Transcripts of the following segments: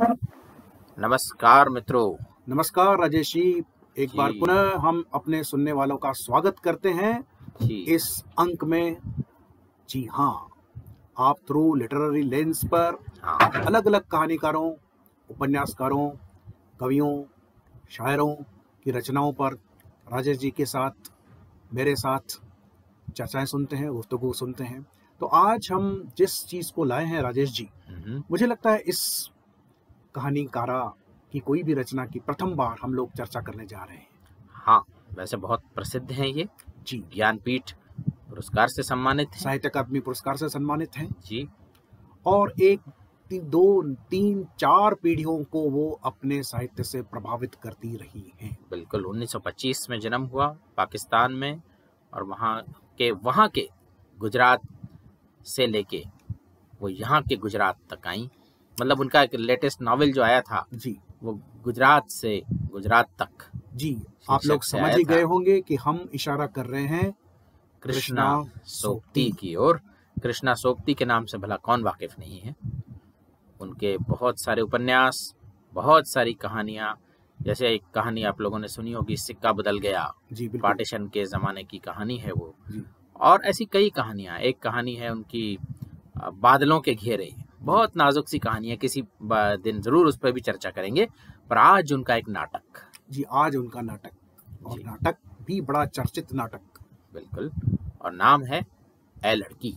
नमस्कार मित्रों। नमस्कार राजेश जी। एक जी। बार पुनः हम अपने सुनने वालों का स्वागत करते हैं जी। इस अंक में। जी हाँ, आप थ्रू लिटरेरी लेंस पर हाँ। अलग अलग कहानीकारों, उपन्यासकारों, कवियों, शायरों की रचनाओं पर राजेश जी के साथ, मेरे साथ चर्चाएं सुनते हैं, गुफ्तगू सुनते हैं। तो आज हम जिस चीज़ को लाए हैं राजेश जी, मुझे लगता है इस कहानीकारा की कोई भी रचना की प्रथम बार हम लोग चर्चा करने जा रहे हैं। हाँ, वैसे बहुत प्रसिद्ध हैं ये। जी, ज्ञानपीठ पुरस्कार से सम्मानित हैं। साहित्य अकादमी पुरस्कार से सम्मानित हैं जी। और एक दो तीन चार पीढ़ियों को वो अपने साहित्य से प्रभावित करती रही हैं। बिल्कुल 1925 में जन्म हुआ पाकिस्तान में, और वहाँ के गुजरात से लेके वो यहाँ के गुजरात तक आई। मतलब उनका एक लेटेस्ट नॉवेल जो आया था जी, वो गुजरात से गुजरात तक जी, आप लोग समझ ही गए होंगे कि हम इशारा कर रहे हैं कृष्णा सोबती की ओर। कृष्णा सोबती के नाम से भला कौन वाकिफ नहीं है। उनके बहुत सारे उपन्यास, बहुत सारी कहानियां, जैसे एक कहानी आप लोगों ने सुनी होगी, सिक्का बदल गया। जी, बिल्कुल। पार्टीशन के ज़माने की कहानी है वो। जी, और ऐसी कई कहानियां। एक कहानी है उनकी बादलों के घेरे, बहुत नाजुक सी कहानी है। किसी दिन ज़रूर उस पर भी चर्चा करेंगे। पर आज उनका एक नाटक। जी, आज उनका नाटक, और नाटक भी बड़ा चर्चित नाटक। बिल्कुल, और नाम है ए लड़की।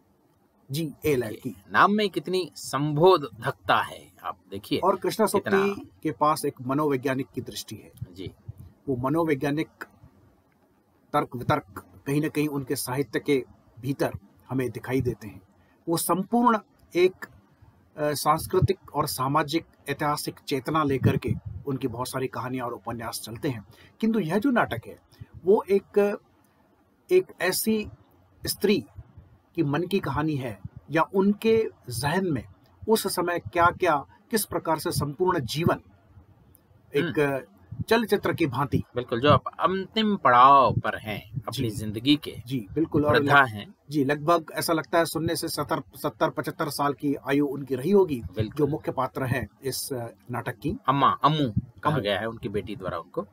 जी, ए लड़की। नाम में कितनी संबोधकता है, आप देखिए। और कृष्णा सोबती के पास एक मनोवैज्ञानिक की दृष्टि है। जी। वो मनोवैज्ञानिक तर्क वितर्क कहीं ना कहीं उनके साहित्य के भीतर हमें दिखाई देते हैं। वो संपूर्ण एक सांस्कृतिक और सामाजिक ऐतिहासिक चेतना लेकर के उनकी बहुत सारी कहानियां और उपन्यास चलते हैं। किंतु यह जो नाटक है वो एक ऐसी स्त्री की मन की कहानी है, या उनके जहन में उस समय क्या क्या, किस प्रकार से संपूर्ण जीवन एक चलचित्र की भांति, बिल्कुल, जो अंतिम पड़ाव पर हैं अपनी जिंदगी के। जी बिल्कुल। और वृद्धा हैं। जी, लगभग ऐसा लगता है सुनने से 70-75 साल की आयु उनकी रही होगी, जो मुख्य पात्र है इस नाटक की। अम्मू कहा गया है उनकी बेटी द्वारा उनको,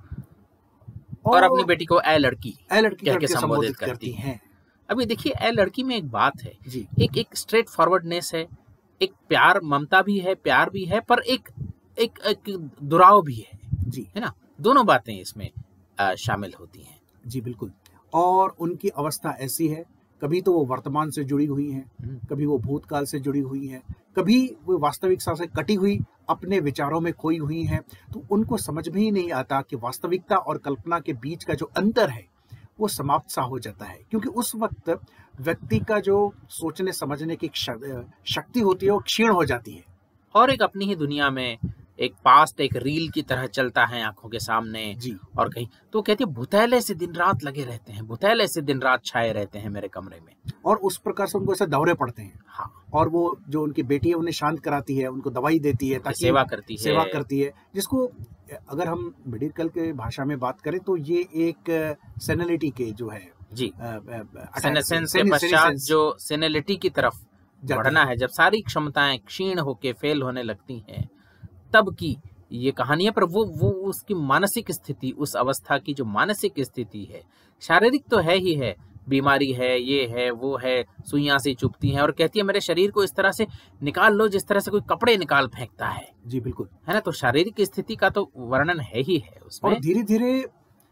और अपनी बेटी को ए लड़की कह के संबोधित करती हैं। अभी देखिए, ए लड़की में एक बात है जी, एक स्ट्रेट फॉरवर्डनेस है, एक प्यार, ममता भी है, प्यार भी है, पर एक दुराव भी है जी, है ना। दोनों बातें इसमें शामिल होती हैं। जी बिल्कुल। और उनकी अवस्था ऐसी है, कभी तो वो वर्तमान से जुड़ी हुई हैं, कभी वो भूतकाल से जुड़ी हुई हैं, कभी वो वास्तविकता से कटी हुई अपने विचारों में खोई हुई हैं। तो उनको समझ में ही नहीं आता कि वास्तविकता और कल्पना के बीच का जो अंतर है वो समाप्त सा हो जाता है, क्योंकि उस वक्त व्यक्ति का जो सोचने समझने की शक्ति होती है वो क्षीण हो जाती है, और एक अपनी ही दुनिया में एक पास्ट एक रील की तरह चलता है आंखों के सामने जी। और कहीं तो कहती है भुतैले से दिन रात लगे रहते हैं, भुतैले से दिन रात छाए रहते हैं मेरे कमरे में, और उस प्रकार से उनको ऐसे दौरे पड़ते हैं। हाँ। और वो जो उनकी बेटी है उन्हें शांत कराती है, उनको दवाई देती है, ताकि सेवा करती है, जिसको अगर हम मेडिकल के भाषा में बात करें तो ये एक सेनिलिटी के जो है जी, सेनेसेंस के पश्चात जो सेनिलिटी की तरफ बढ़ना है, जब सारी क्षमताएं क्षीण होके फेल होने लगती हैं, तब की ये कहानी है। पर वो उसकी मानसिक स्थिति, उस अवस्था की जो मानसिक स्थिति है, शारीरिक तो है ही है, बीमारी है, ये है, वो है, सुइयां से चुभती हैं, और कहती है मेरे शरीर को इस तरह से निकाल लो जिस तरह से कोई कपड़े निकाल फेंकता है। जी बिल्कुल, है ना। तो शारीरिक स्थिति का तो वर्णन है ही है उसमें। और धीरे धीरे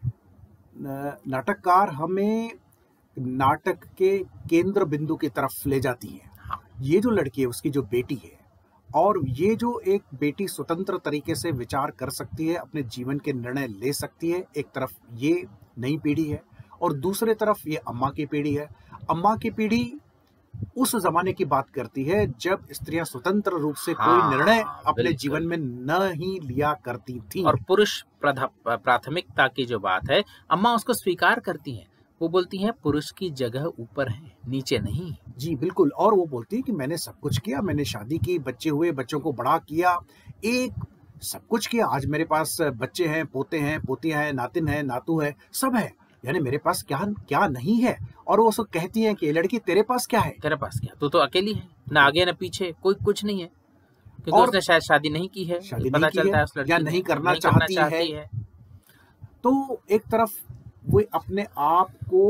नाटककार हमें नाटक के केंद्र बिंदु की तरफ ले जाती है। हाँ। ये जो लड़की है, उसकी जो बेटी है, और ये जो एक बेटी स्वतंत्र तरीके से विचार कर सकती है, अपने जीवन के निर्णय ले सकती है, एक तरफ ये नई पीढ़ी है, और दूसरे तरफ ये अम्मा की पीढ़ी है। अम्मा की पीढ़ी उस जमाने की बात करती है जब स्त्रियां स्वतंत्र रूप से कोई निर्णय अपने जीवन में न ही लिया करती थी, और पुरुष प्राथमिकता की जो बात है, अम्मा उसको स्वीकार करती हैं। वो बोलती हैं पुरुष की जगह ऊपर है, नीचे नहीं। जी बिल्कुल। और वो बोलती है कि मैंने सब कुछ किया, मैंने शादी की, बच्चे हुए, बच्चों को बड़ा किया, एक सब कुछ किया, आज मेरे पास बच्चे हैं, पोते हैं, पोतियां हैं, नातिन है, नातू है, सब है, यानी मेरे पास क्या क्या नहीं है। और वो उसको कहती है कि लड़की तेरे पास क्या है, तेरे पास क्या, तू तो अकेली है, ना आगे ना पीछे, कोई कुछ नहीं है। क्योंकि उसने शायद शादी नहीं की है, पता चलता है उस लड़की या नहीं करना चाहती है। तो एक तरफ वो अपने आप को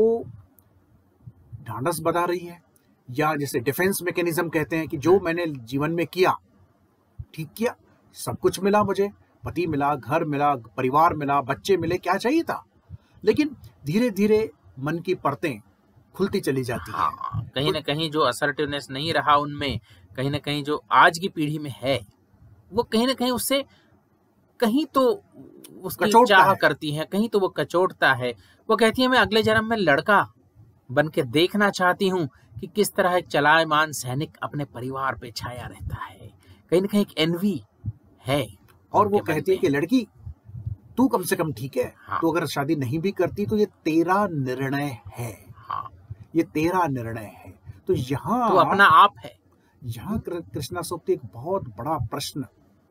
ढांढस बना रही है, या जैसे डिफेंस मैकेनिज्म कहते हैं कि जो मैंने जीवन में किया ठीक किया, सब कुछ मिला, मुझे पति मिला, घर मिला, परिवार मिला, बच्चे मिले, क्या चाहिए था। लेकिन धीरे धीरे मन की परतें खुलती चली जाती है। कहीं ना कहीं जो असर्टिवनेस नहीं रहा उनमें, कहीं ना कहीं जो आज की पीढ़ी में है, वो कहीं ना कहीं उससे कहीं तो उसकी चाह करती है, कहीं तो वो कचोटता है। वो कहती है मैं अगले जन्म में लड़का बन के देखना चाहती हूँ कि किस तरह एक चलायमान सैनिक अपने परिवार पे छाया रहता है। कहीं ना कहीं एक एनवी है। और वो कहती है कि लड़की तू कम से कम ठीक है, तो अगर शादी नहीं भी करती तो ये तेरा निर्णय है। ये तेरा निर्णय है। तो यहाँ तो अपना आप है। यहाँ कृष्णा सोप्ती एक बहुत बड़ा प्रश्न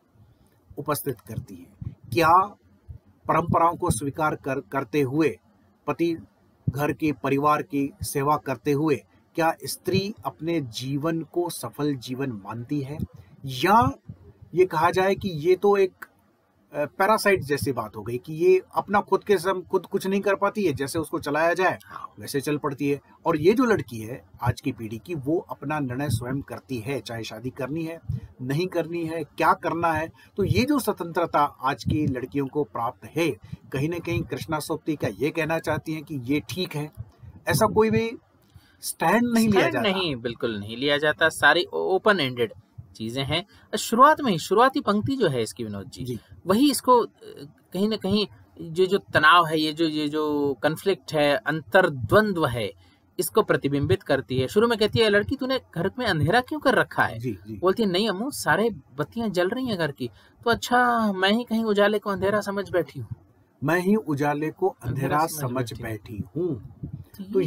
उपस्थित करती है। क्या परंपराओं को स्वीकार करते हुए, पति घर की परिवार की सेवा करते हुए, क्या स्त्री अपने जीवन को सफल जीवन मानती है, या ये कहा जाए कि ये तो एक पैरासाइट जैसी बात हो गई कि ये अपना खुद कुछ नहीं कर पाती है, जैसे उसको चलाया जाए वैसे चल पड़ती है। और ये जो लड़की है आज की पीढ़ी की, वो अपना निर्णय स्वयं करती है, चाहे शादी करनी है, नहीं करनी है, क्या करना है। तो ये जो स्वतंत्रता आज की लड़कियों को प्राप्त है, कहीं ना कहीं कृष्णा सोप्ती का ये कहना चाहती हैं कि ये ठीक है। ऐसा कोई भी स्टैंड नहीं लिया जाता। नहीं, बिल्कुल नहीं लिया जाता। सारी ओपन एंडेड चीजें हैं। शुरुआत में ही शुरुआती पंक्ति जो है इसकी विनोद जी, वही इसको कहीं ना कहीं जो तनाव है, ये जो कन्फ्लिक्ट है, अंतर्द्वंद्व है, इसको प्रतिबिंबित करती है। शुरू में कहती है लड़की तूने घर में अंधेरा क्यों कर रखा है। बोलती है नहीं अम्मू, सारे बत्तियां जल रही हैं घर की। तो अच्छा, मैं ही कहीं उजाले को अंधेरा समझ बैठी हूँ, मैं ही उजाले को अंधेरा समझ बैठी हूँ। तो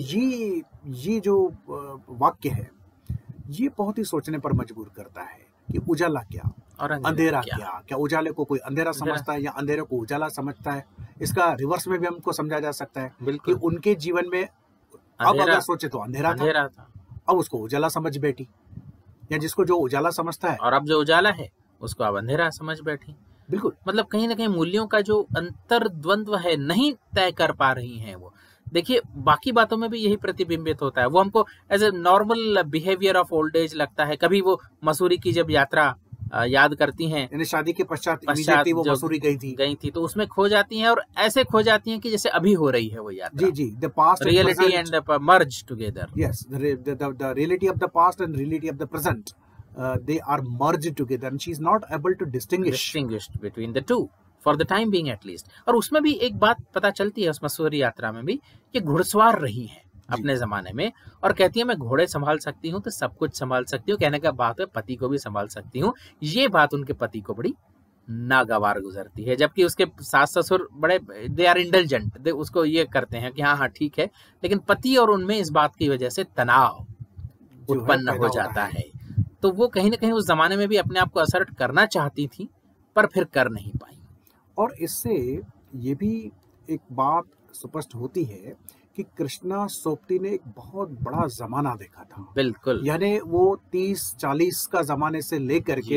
ये जो वाक्य है, ये बहुत ही सोचने पर मजबूर करता है कि उजाला क्या और अंधेरा क्या उजाले को कोई अंधेरा समझता है या अंधेरे को उजाला समझता है। इसका रिवर्स में भी हमको समझा जा सकता है कि उनके जीवन में अब अगर सोचे तो अंधेरा था, अब उसको उजाला समझ बैठी, या जिसको जो उजाला समझता है और अब जो उजाला है उसको अब अंधेरा समझ बैठी। बिल्कुल, मतलब कहीं ना कहीं मूल्यों का जो अंतर्द्वंद्व है, नहीं तय कर पा रही हैं वो। देखिए बाकी बातों में भी यही प्रतिबिंबित होता है। वो हमको as a normal behaviour of old age लगता है। कभी वो मसूरी की जब यात्रा याद करती हैं, यानी शादी के पश्चात वो मसूरी गई थी, तो उसमें खो जाती हैं, और ऐसे खो जाती हैं कि जैसे अभी हो रही है वो यात्रा। जी, the past reality and the merge together. Yes, the reality of the past and reality of the present, they are merged together and she is not able to distinguish between the two for the time being at least। और उसमें भी एक बात पता चलती है उस मसूरी यात्रा में भी कि घुड़सवार रही है अपने जमाने में, और कहती है मैं घोड़े संभाल सकती हूँ तो सब कुछ संभाल सकती हूँ। कहने का बात है पति को भी संभाल सकती हूँ। ये बात उनके पति को बड़ी नागवार गुजरती है, जबकि उसके सास ससुर बड़े दे आर इंडल्जेंट, उसको ये करते हैं कि हाँ ठीक है, लेकिन पति और उनमें इस बात की वजह से तनाव उत्पन्न हो जाता है। तो वो कहीं ना कहीं उस जमाने में भी अपने आप को असर्ट करना चाहती थी, पर फिर कर नहीं पाई। और इससे ये भी एक बात स्पष्ट होती है कि कृष्णा सोप्ती ने एक बहुत बड़ा जमाना देखा था। बिल्कुल, यानी वो 30-40 का जमाने से लेकर के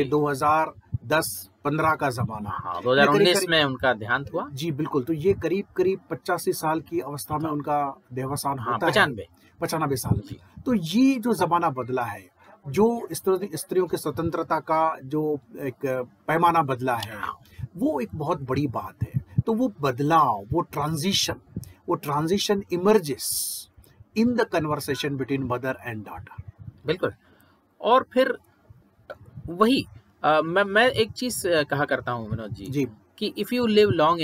2010-15 का जमाना, 2019 में उनका देहांत हुआ। जी बिल्कुल। तो ये करीब 85 साल की अवस्था में उनका देहावसान होता है, 95 साल में। तो ये जो जमाना बदला है, जो स्त्रियों की स्वतंत्रता का जो एक पैमाना बदला है, वो एक बहुत बड़ी बात है। तो वो बदलाव, वो transition emerges in the conversation between mother and daughter. बिल्कुल। और फिर वही मैं एक चीज कहा करता हूँ विनोद जी कि if you live long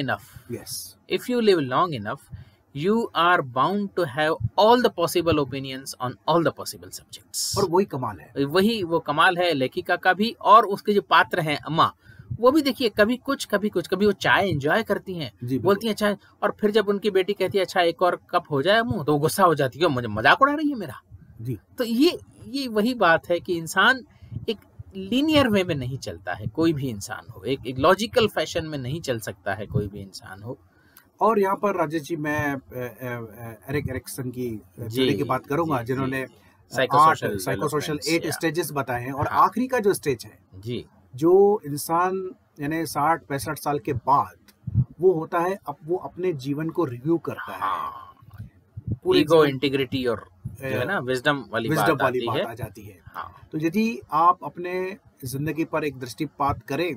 enough you are bound to have all the possible opinions on all the possible subjects। और वही कमाल है, वो कमाल है लेखिका का भी। और उसके जो पात्र हैं अम्मा, वो भी देखिए कभी कुछ कभी वो चाय एंजॉय करती हैं, बोलती हैं चाय, और फिर जब उनकी बेटी कहती है अच्छा एक और कप हो जाए मुंह, तो गुस्सा हो जाती है, मुझे मजाक उड़ा रही है मेरा जी। तो ये वही बात है कि इंसान एक लीनियर वे में नहीं चलता है, कोई भी इंसान हो, एक लॉजिकल फैशन में नहीं चल सकता है कोई भी इंसान हो। और यहाँ पर राजेश जी मैं एरिक एरिक्सन की थ्योरी की बात करूंगा, जिन्होंने साइकोसोशल 8 स्टेजेस बताए हैं, और आखिरी का जो स्टेज है जी, जो इंसान यानी 60-65 साल के बाद वो होता है, अब वो अपने जीवन को रिव्यू करता है, पूरी ईगो, इंटीग्रिटी और जो है ना विजडम वाली बात आ जाती है। तो यदि आप अपने जिंदगी पर एक दृष्टिपात करें,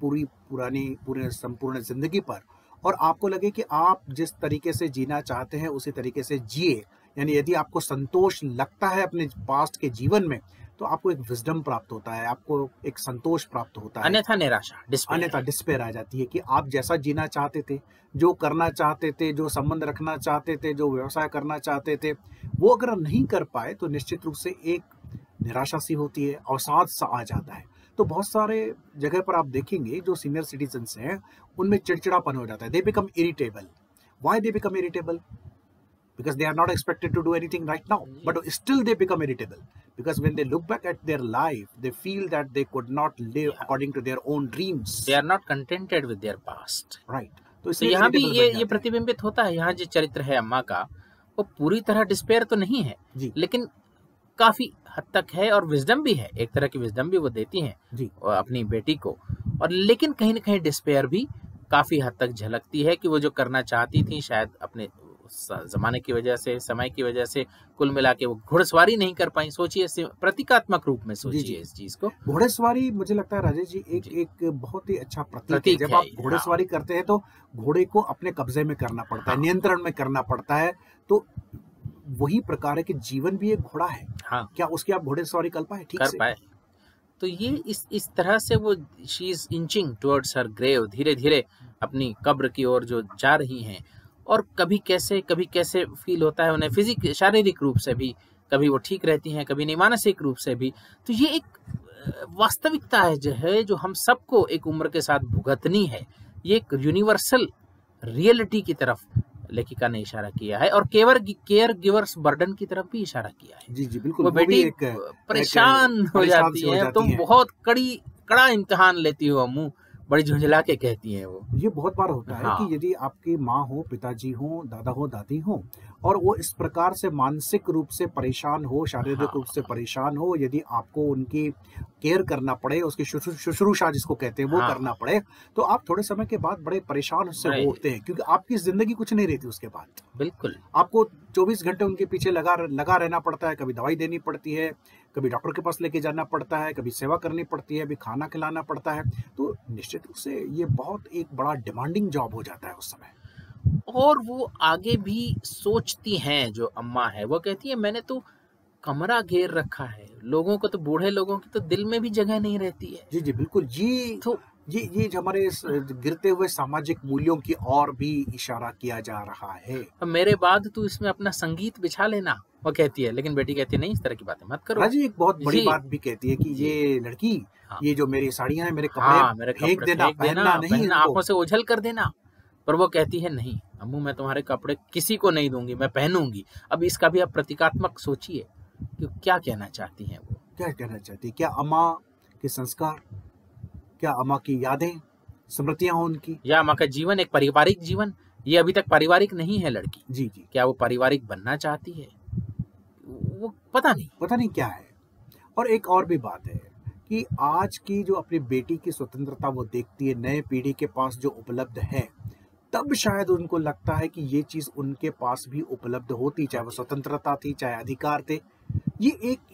पूरे संपूर्ण जिंदगी पर, और आपको लगे कि आप जिस तरीके से जीना चाहते हैं उसी तरीके से जिए, यानी यदि आपको संतोष लगता है अपने पास्ट के जीवन में, तो आपको एक विजडम प्राप्त होता है, आपको एक संतोष प्राप्त होता है। अन्यथा निराशा, अन्यथा डिस्पेयर आ जाती है कि आप जैसा जीना चाहते थे, जो करना चाहते थे, जो संबंध रखना चाहते थे, जो व्यवसाय करना चाहते थे, वो अगर नहीं कर पाए तो निश्चित रूप से एक निराशा सी होती है, अवसाद सा आ जाता है। तो बहुत सारे जगह पर आप देखेंगे जो सीनियर सिटीजन्स हैं उनमें चिड़चिड़ापन हो जाता है। They become irritable. Why they become irritable? Because they are not expected to do anything right now, but still they become irritable, because when they look back at their life, they feel that they could not live according to their own dreams. They are not contented with their past. Right. तो यहाँ भी ये प्रतिबिंबित होता है। यहाँ जो चरित्र है अम्मा का, वो पूरी तरह डिस्पेयर तो नहीं है जी, लेकिन काफी हद तक है, और विजडम भी है, एक तरह की विजडम भी वो देती हैं जी अपनी बेटी को, और लेकिन कहीं न कहीं डिस्पेयर भी काफी हद तक झलकती है कि वो जो करना चाहती थी, शायद अपने जमाने की वजह से, समय की वजह से, कुल मिला के वो घुड़सवारी नहीं कर पाई। सोचिए, प्रतीकात्मक रूप में सोचिए इस चीज को। घोड़ेसवारी मुझे लगता है राजेश जी एक बहुत ही अच्छा प्रतीक है। जब आप घोड़ेसवारी करते हैं तो घोड़े को अपने कब्जे में करना पड़ता है, नियंत्रण में करना पड़ता है। तो वही प्रकार है कि जीवन भी एक घोड़ा है। क्या उसकी आप घोड़ेसवारी कर पाए, ठीक से पाए? तो ये इस तरह से वो she is inching towards her grave, धीरे धीरे अपनी कब्र की ओर जो जा रही हैं। और कभी कैसे फील होता है उन्हें शारीरिक रूप से भी, कभी वो ठीक रहती हैं, कभी नहीं, मानसिक रूप से भी। तो ये एक वास्तविकता है जो हम सबको एक उम्र के साथ भुगतनी है। ये एक यूनिवर्सल रियलिटी की तरफ लेखिका ने इशारा किया है, और केयर गिवर्स बर्डन की तरफ भी इशारा किया है। जी बिल्कुल। वो बेटी परेशान हो जाती है, तुम बहुत कड़ा इम्तिहान लेती हो अम्मू, बड़ी झुंझला के कहती हैं वो। ये बहुत बार होता है कि यदि आपकी माँ हो, पिताजी हो, दादा हो, दादी हो, और वो इस प्रकार से मानसिक रूप से परेशान हो, शारीरिक रूप से परेशान हो, यदि आपको उनकी केयर करना पड़े, उसकी शुश्रूषा जिसको कहते हैं वो करना पड़े, तो आप थोड़े समय के बाद बड़े परेशान से होते हैं, क्योंकि आपकी जिंदगी कुछ नहीं रहती उसके बाद। बिल्कुल, आपको 24 घंटे उनके पीछे लगा रहना पड़ता है। कभी दवाई देनी पड़ती है, कभी डॉक्टर के पास लेके जाना पड़ता है, कभी सेवा करनी पड़ती है, कभी खाना खिलाना पड़ता है। तो निश्चित रूप से ये बहुत एक बड़ा डिमांडिंग जॉब हो जाता है उस समय। और वो आगे भी सोचती हैं, जो अम्मा है वो कहती है, मैंने तो कमरा घेर रखा है, लोगों को तो, बूढ़े लोगों की तो दिल में भी जगह नहीं रहती है। जी बिल्कुल। ये जो हमारे गिरते हुए सामाजिक मूल्यों की ओर भी इशारा किया जा रहा है। मेरे बाद तू इसमें अपना संगीत बिछा लेना, वो कहती है। लेकिन बेटी कहती है, नहीं, इस तरह की बातें मत करो। हाँ जी, एक बहुत बड़ी बात भी कहती है कि ये लड़की, ये जो मेरी साड़ियां हैं, मेरे कपड़े फेंक देना, पहनना नहीं, आंखों से ओझल कर देना। पर वो कहती है, नहीं अम्मू, मैं तुम्हारे कपड़े किसी को नहीं दूंगी, मैं पहनूंगी। अब इसका भी आप प्रतीकात्मक सोचिए कि क्या कहना चाहती हैं वो। क्या कहना चाहती है? क्या अम्मा के संस्कार, क्या अम्मा की यादें, स्मृतियां उनकी, या अम्मा का जीवन एक पारिवारिक जीवन? ये अभी तक पारिवारिक नहीं है लड़की। जी। क्या वो पारिवारिक बनना चाहती है? वो पता नहीं क्या है। और एक और भी बात है कि आज की जो अपनी बेटी की स्वतंत्रता वो देखती है, नए पीढ़ी के पास जो उपलब्ध है, तब शायद उनको लगता है कि ये चीज उनके पास भी उपलब्ध होती, चाहे वो स्वतंत्रता थी, चाहे अधिकार थे। ये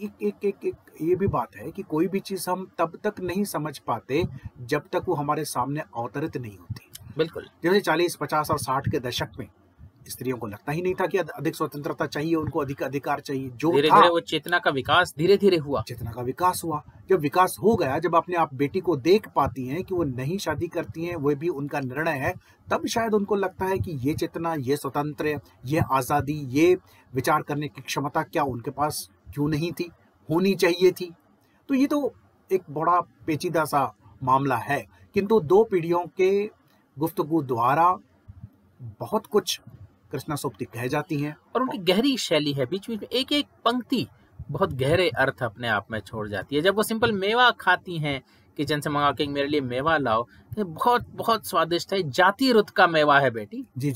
एक ये भी बात है कि कोई भी चीज हम तब तक नहीं समझ पाते जब तक वो हमारे सामने अवतरित नहीं होती। बिल्कुल। जैसे 40, 50 और 60 के दशक में स्त्रियों को लगता ही नहीं था कि अधिक स्वतंत्रता चाहिए, उनको अधिक अधिकार चाहिए। जो धीरे धीरे वो चेतना का विकास धीरे धीरे हुआ। चेतना का विकास हुआ। जब विकास हो गया, जब अपने आप बेटी को देख पाती हैं कि वो नहीं शादी करती हैं, वो भी उनका निर्णय है, तब शायद उनको लगता है कि ये चेतना, ये स्वतंत्र, ये आजादी, ये विचार करने की क्षमता क्या उनके पास क्यों नहीं थी, होनी चाहिए थी। तो ये तो एक बड़ा पेचीदा सा मामला है, किंतु 2 पीढ़ियों के गुफ्तगू द्वारा बहुत कुछ कृष्णा सोपती कह जाती हैं। और उनकी गहरी शैली है, बीच बीच में एक एक पंक्ति बहुत गहरे अर्थ अपने आप में छोड़ जाती है। जब वो सिंपल मेवा खाती हैं, किचन से मंगा के मेरे लिए मेवा लाओ, बहुत बहुत स्वादिष्ट है, जाति रुत का मेवा है बेटी। जी।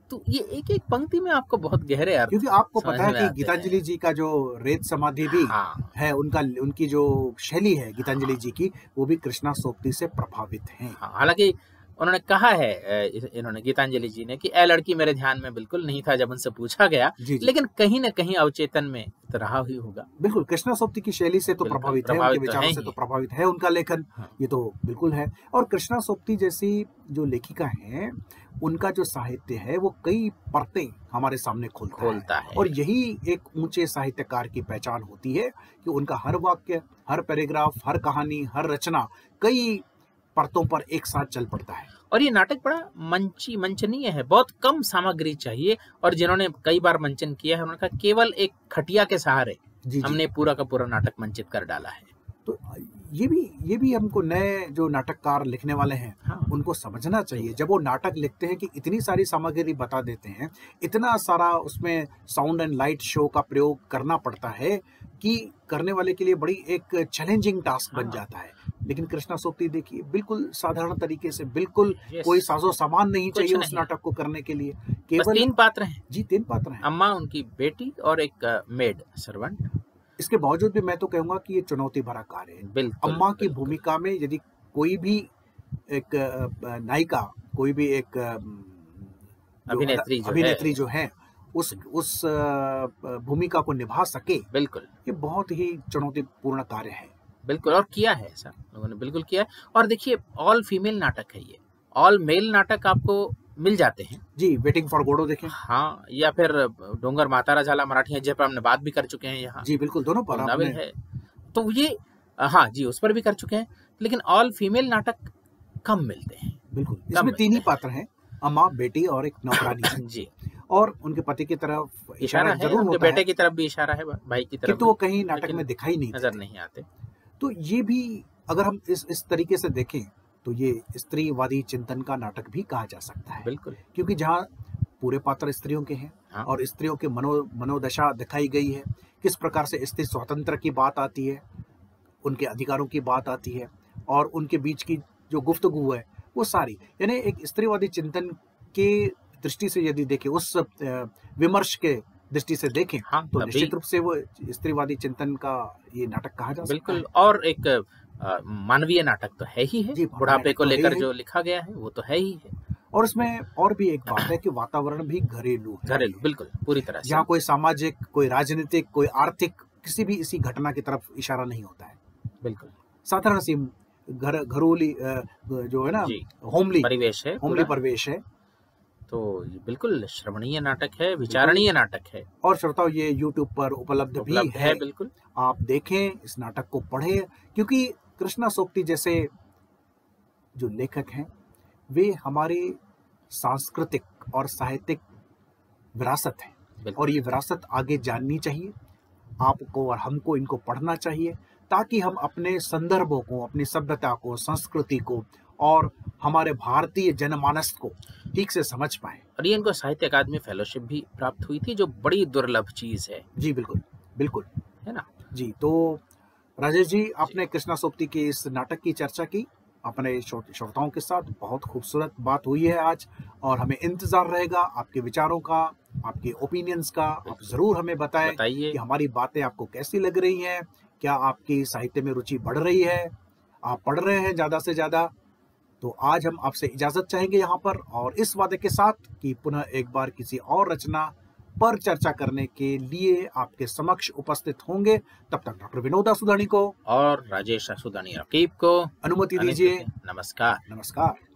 तो ये एक एक पंक्ति में आपको बहुत गहरे अर्थ, क्योंकि आपको पता है कि गीतांजलि जी का जो रेत समाधि भी है, उनकी जो शैली है गीतांजलि जी की, वो भी कृष्णा सोक्ति से प्रभावित है। हालांकि उन्होंने कहा है, इन्होंने गीतांजलि जी ने, कि ए लड़की मेरे ध्यान में बिल्कुल नहीं था जब उनसे पूछा गया, लेकिन कहीं न कहीं अवचेतन में तो रहा ही होगा। बिल्कुल, कृष्णा सोक्ति की शैली से तो प्रभावित है, उनके विचारों से तो प्रभावित है उनका लेखन, ये तो बिल्कुल है। और कृष्णा सोक्ति जैसी जो लेखिका हैं, उनका जो साहित्य है वो कई परतें हमारे सामने खोलता है। और यही एक ऊंचे साहित्यकार की पहचान होती है कि उनका हर वाक्य, हर पैराग्राफ, हर कहानी, हर रचना कई परतों पर एक साथ चल पड़ता है। और ये नाटक बड़ा मंचनीय है, बहुत कम सामग्री चाहिए, और जिन्होंने कई बार मंचन किया है उन्होंने कहा केवल एक खटिया के सहारे हमने पूरा का पूरा नाटक मंचित कर डाला है। तो ये भी हमको नए जो नाटककार लिखने वाले हैं, उनको समझना चाहिए। जब वो नाटक लिखते हैं कि इतनी सारी सामग्री बता देते हैं, इतना सारा उसमें साउंड एंड लाइट शो का प्रयोग करना पड़ता है कि करने वाले के लिए बड़ी एक चैलेंजिंग टास्क बन जाता है। लेकिन कृष्णा सोक्ति देखिए, बिल्कुल साधारण तरीके से, बिल्कुल कोई साजो सामान नहीं चाहिए उस नाटक को करने के लिए। केवल 3 पात्र हैं जी, 3 पात्र हैं, अम्मा, उनकी बेटी और एक मेड सर्वेंट। इसके बावजूद भी मैं तो कहूंगा कि ये चुनौती भरा कार्य है। अम्मा की भूमिका में यदि कोई भी एक नायिका, कोई भी एक अभिनेत्री जो है उस भूमिका को निभा सके, बिल्कुल ये बहुत ही चुनौतीपूर्ण कार्य है। बिल्कुल, और किया है ऐसा लोगों ने, बिल्कुल किया है। और देखिए, ऑल फीमेल नाटक है ये, ऑल मेल नाटक आपको मिल जाते हैं जी। वेटिंग फॉर गोडो देखें, हाँ, या फिर डोंगर मातारा झाला मराठी है, जब हमने बात भी कर चुके हैं यहाँ। जी बिल्कुल, दोनों पर नॉवेल है, तो ये हाँ जी, उस पर भी कर चुके हैं। लेकिन ऑल फीमेल नाटक कम मिलते हैं। बिल्कुल, इसमें 3 ही पात्र हैं, अम्मा, बेटी और एक नौकरानी जी। और उनके पति की तरफ इशारा जरूर होता है, बेटे की तरफ भी इशारा है, भाई की तरफ, किंतु वो कहीं नाटक में दिखाई नहीं, नजर नहीं आते। तो ये भी अगर हम इस तरीके से देखें तो ये स्त्रीवादी चिंतन का नाटक भी कहा जा सकता है। बिल्कुल, क्योंकि जहाँ पूरे पात्र स्त्रियों के हैं और स्त्रियों के मनोदशा दिखाई गई है, किस प्रकार से स्त्री स्वतंत्र की बात आती है, उनके अधिकारों की बात आती है, और उनके बीच की जो गुफ्तगू है वो सारी, यानी एक स्त्रीवादी चिंतन के दृष्टि से यदि देखें, उस विमर्श के दृष्टि से देखें, तो निश्चित रूप से वो स्त्रीवादी चिंतन का ये नाटक कहा जा सकता है। बिल्कुल, और एक मानवीय नाटक तो है ही है, बुढ़ापे को लेकर जो लिखा गया है वो तो है ही है। और इसमें और भी एक बात है कि वातावरण भी घरेलू है, बिल्कुल पूरी तरह से, जहाँ कोई सामाजिक, कोई राजनीतिक, कोई आर्थिक, किसी भी इसी घटना की तरफ इशारा नहीं होता है। बिल्कुल साधारण सी घरोली जो है ना, होमली परिवेश है। तो ये बिल्कुल श्रवणीय नाटक है, विचारणीय नाटक है। और श्रोताओ, ये YouTube पर उपलब्ध भी है, बिल्कुल आप देखें, इस नाटक को पढ़ें, क्योंकि कृष्णा सोक्ति जैसे जो लेखक हैं वे हमारी सांस्कृतिक और साहित्यिक विरासत है, और ये विरासत आगे जाननी चाहिए आपको और हमको। इनको पढ़ना चाहिए ताकि हम अपने संदर्भों को, अपनी सभ्यता को, संस्कृति को और हमारे भारतीय जनमानस को ठीक से समझ पाए। और ये इनको साहित्य अकादमी फेलोशिप भी प्राप्त हुई थी, जो बड़ी दुर्लभ चीज है। जी बिल्कुल बिल्कुल, है ना जी। तो राजेश जी, आपने कृष्णा सोक्ति के इस नाटक की चर्चा की अपने श्रोताओं के साथ, बहुत खूबसूरत बात हुई है आज, और हमें इंतजार रहेगा आपके विचारों का, आपके ओपिनियंस का। आप जरूर हमें बताएं कि हमारी बातें आपको कैसी लग रही हैं, क्या आपकी साहित्य में रुचि बढ़ रही है, आप पढ़ रहे हैं ज्यादा से ज्यादा। तो आज हम आपसे इजाजत चाहेंगे यहाँ पर, और इस वादे के साथ कि पुनः एक बार किसी और रचना पर चर्चा करने के लिए आपके समक्ष उपस्थित होंगे। तब तक डॉक्टर विनोदा सुदानी को और राजेश सुदानी रकीब को अनुमति दीजिए। नमस्कार। नमस्कार।